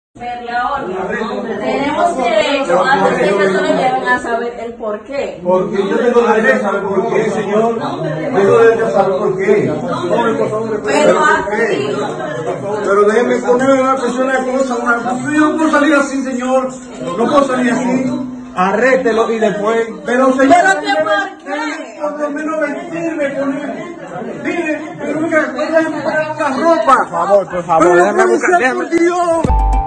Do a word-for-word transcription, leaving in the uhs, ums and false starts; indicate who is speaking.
Speaker 1: Verle ahora. Tenemos derecho a que las personas lleguen a saber el por qué.
Speaker 2: Porque yo tengo derecho a saber por qué, señor. Tengo derecho a saber por qué.
Speaker 1: Pero aquí.
Speaker 2: Pero déjeme ponerme una persona de cosa. Una... Yo no puedo salir así, señor. No puedo salir así. Arréstelo y después. Pero señor.
Speaker 1: ¿Pero qué por qué?
Speaker 2: Por lo menos vestirme, ponerme. Dile, pero mira, déjame poner la ropa. Por favor, por favor, déjame buscar. Déjame.